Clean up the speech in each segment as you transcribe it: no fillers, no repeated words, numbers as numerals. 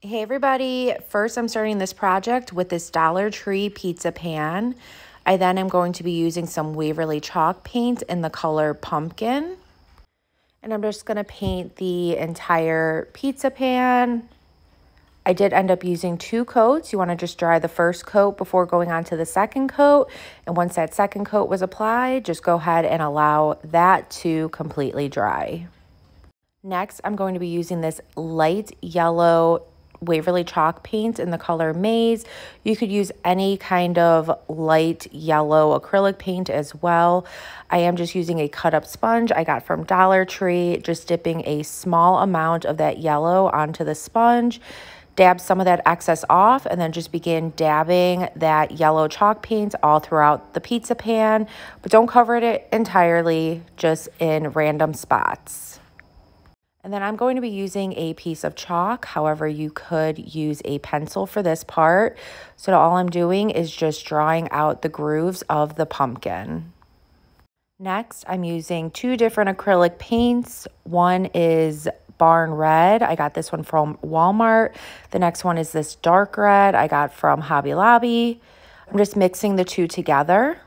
Hey everybody, first I'm starting this project with this Dollar Tree pizza pan. I then am going to be using some Waverly chalk paint in the color pumpkin. And I'm just going to paint the entire pizza pan. I did end up using 2 coats. You want to just dry the first coat before going on to the second coat. And once that second coat was applied, just go ahead and allow that to completely dry. Next, I'm going to be using this light yellow Waverly chalk paint in the color Maze. You could use any kind of light yellow acrylic paint as well. I am just using a cut up sponge I got from Dollar Tree, just dipping a small amount of that yellow onto the sponge. Dab some of that excess off and then just begin dabbing that yellow chalk paint all throughout the pizza pan, but don't cover it entirely, just in random spots. And then I'm going to be using a piece of chalk. However, you could use a pencil for this part. So all I'm doing is just drawing out the grooves of the pumpkin. Next, I'm using 2 different acrylic paints. One is Barn Red. I got this one from Walmart. The next one is this dark red I got from Hobby Lobby. I'm just mixing the 2 together.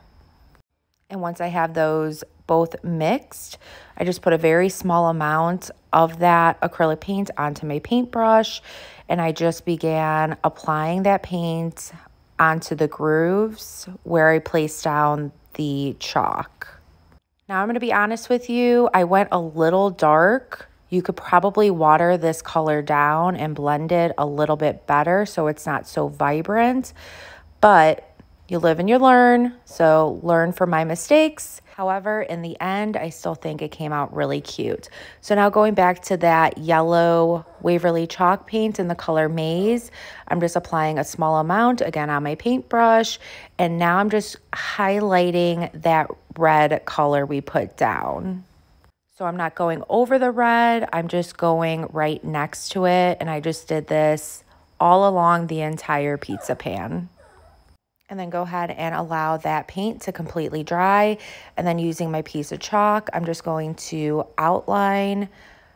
And once I have those both mixed, I just put a very small amount of that acrylic paint onto my paintbrush, and I just began applying that paint onto the grooves where I placed down the chalk. Now I'm going to be honest with you, I went a little dark. You could probably water this color down and blend it a little bit better so it's not so vibrant, but you live and you learn, so learn from my mistakes. However, in the end, I still think it came out really cute. So now going back to that yellow Waverly chalk paint in the color Maze, I'm just applying a small amount, again, on my paintbrush. And now I'm just highlighting that red color we put down. So I'm not going over the red, I'm just going right next to it. And I just did this all along the entire pizza pan. And then go ahead and allow that paint to completely dry. And then using my piece of chalk, I'm just going to outline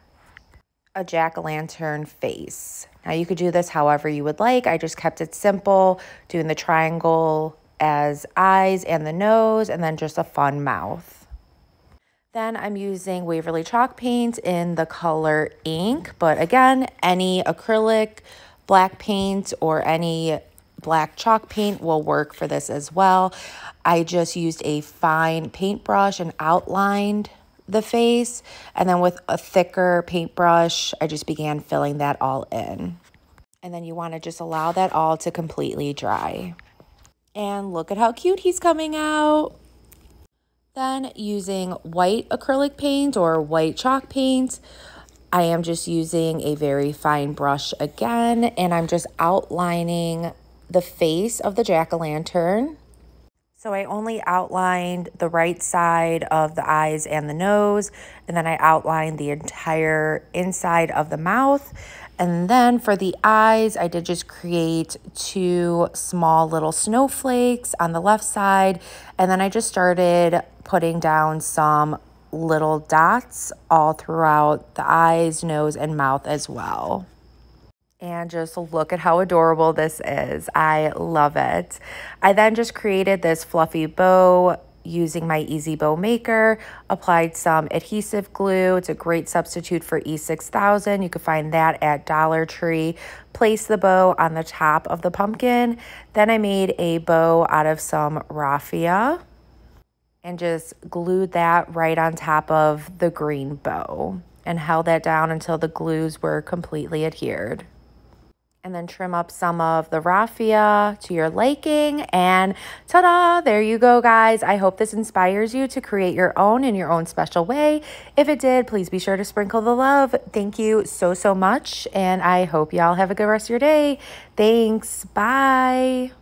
a jack-o'-lantern face. Now you could do this however you would like. I just kept it simple, doing the triangle as eyes and the nose, and then just a fun mouth. Then I'm using Waverly chalk paint in the color ink, but again, any acrylic, black paint, or any black chalk paint will work for this as well. I just used a fine paintbrush and outlined the face, and then with a thicker paintbrush, I just began filling that all in. And then you want to just allow that all to completely dry. And look at how cute he's coming out. Then using white acrylic paint or white chalk paint, I am just using a very fine brush again, and I'm just outlining the face of the jack-o'-lantern. So I only outlined the right side of the eyes and the nose, and then I outlined the entire inside of the mouth. And then for the eyes, I did just create 2 small little snowflakes on the left side, and then I just started putting down some little dots all throughout the eyes, nose, and mouth as well. And just look at how adorable this is. I love it. I then just created this fluffy bow using my Easy Bow Maker, applied some adhesive glue. It's a great substitute for E6000. You can find that at Dollar Tree. Place the bow on the top of the pumpkin. Then I made a bow out of some raffia and just glued that right on top of the green bow and held that down until the glues were completely adhered. And then trim up some of the raffia to your liking, and ta-da, there you go, guys. I hope this inspires you to create your own in your own special way. If it did, please be sure to sprinkle the love. Thank you so much, and I hope y'all have a good rest of your day. Thanks. Bye.